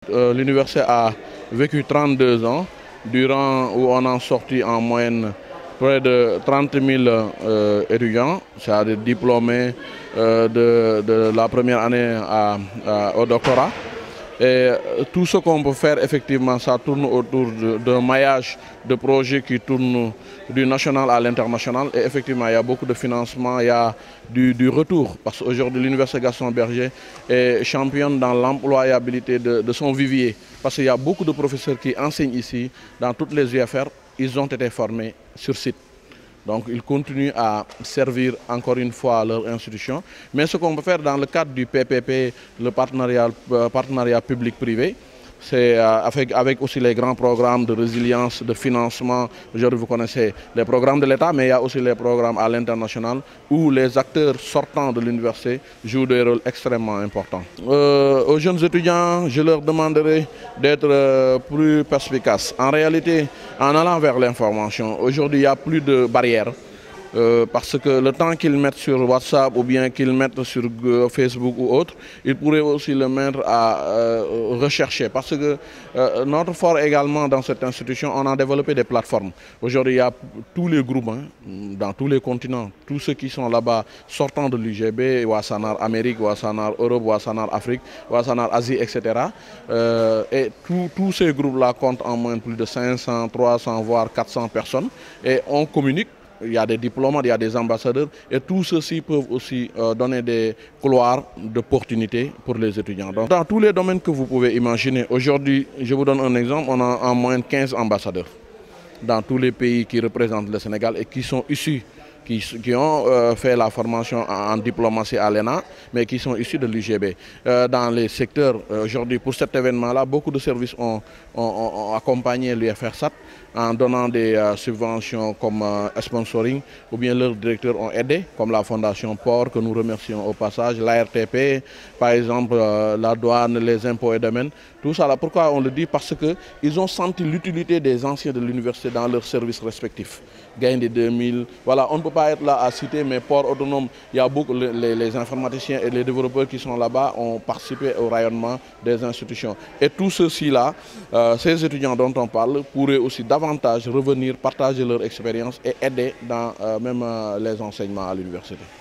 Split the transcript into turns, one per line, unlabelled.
l'université a vécu 32 ans, durant où on a sorti en moyenne près de 30 000 étudiants, c'est-à-dire diplômés de la première année au doctorat. Et tout ce qu'on peut faire, effectivement, ça tourne autour d'un maillage de projets qui tournent du national à l'international. Et effectivement, il y a beaucoup de financement, il y a du retour. Parce qu'aujourd'hui, l'Université Gaston Berger est championne dans l'employabilité de son vivier. Parce qu'il y a beaucoup de professeurs qui enseignent ici, dans toutes les UFR, ils ont été formés sur site. Donc ils continuent à servir encore une fois leur institution. Mais ce qu'on peut faire dans le cadre du PPP, le partenariat public-privé, c'est avec aussi les grands programmes de résilience, de financement. Aujourd'hui, vous connaissez les programmes de l'État, mais il y a aussi les programmes à l'international où les acteurs sortants de l'université jouent des rôles extrêmement importants. Aux jeunes étudiants, je leur demanderai d'être plus perspicaces. En réalité, en allant vers l'information, aujourd'hui, il n'y a plus de barrières. Parce que le temps qu'ils mettent sur WhatsApp ou bien qu'ils mettent sur Facebook ou autre, ils pourraient aussi le mettre à rechercher. Parce que notre fort également dans cette institution, on a développé des plateformes. Aujourd'hui, il y a tous les groupes, dans tous les continents, tous ceux qui sont là-bas sortant de l'UGB, Wassanar Amérique, Wassanar Europe, Wassanar Afrique, Wassanar Asie, etc. Et tous ces groupes-là comptent en moins plus de 500, 300, voire 400 personnes. Et on communique. Il y a des diplomates, il y a des ambassadeurs et tous ceux-ci peuvent aussi donner des couloirs d'opportunités pour les étudiants. Donc, dans tous les domaines que vous pouvez imaginer, aujourd'hui, je vous donne un exemple, on a en moyenne 15 ambassadeurs dans tous les pays qui représentent le Sénégal et qui sont issus, qui ont fait la formation en diplomatie à l'ENA, mais qui sont issus de l'UGB. Dans les secteurs, aujourd'hui, pour cet événement-là, beaucoup de services ont accompagné l'UFRSAT en donnant des subventions comme sponsoring, ou bien leurs directeurs ont aidé, comme la Fondation Port, que nous remercions au passage, l'ARTP, par exemple, la douane, les impôts et domaines. Tout ça, là, pourquoi on le dit? Parce qu'ils ont senti l'utilité des anciens de l'université dans leurs services respectifs. Gain des 2000, voilà, on ne peut pas être là à citer, mais Port autonome, il y a beaucoup, les informaticiens et les développeurs qui sont là-bas ont participé au rayonnement des institutions. Et tous ceux-ci-là, ces étudiants dont on parle, pourraient aussi davantage revenir, partager leur expérience et aider dans même les enseignements à l'université.